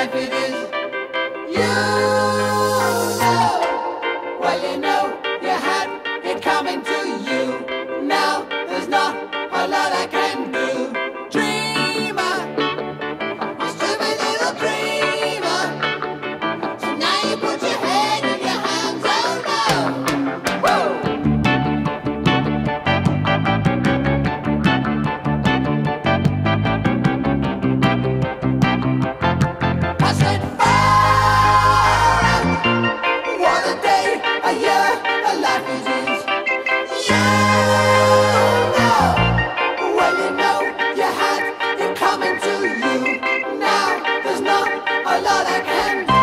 life it is. You know, well you know you had it coming to you. Now there's not a lot I can do. Dreamer, you stupid little dreamer. So now you put your head in your hands, oh no. Woo! I said far out. What a day, a year, a life it is. You know, well you know you had it coming to you. Now there's not a lot I can do.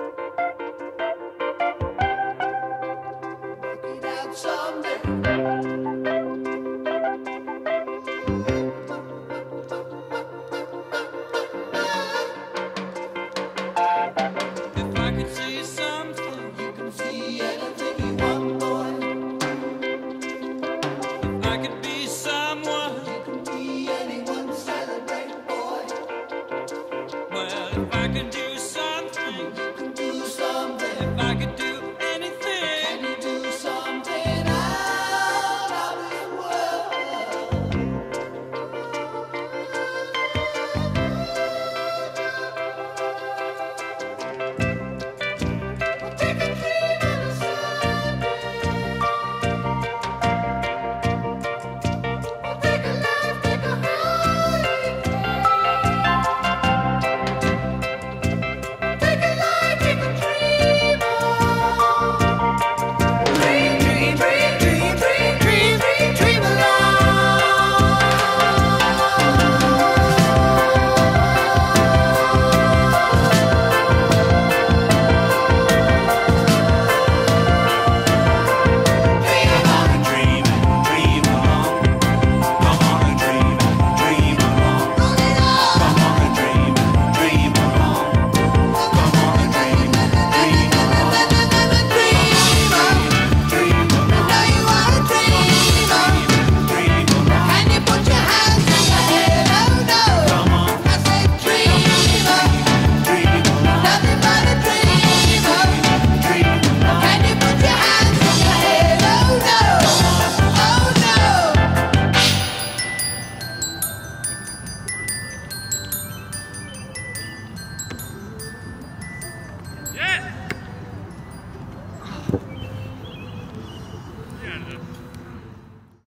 Work it out someday.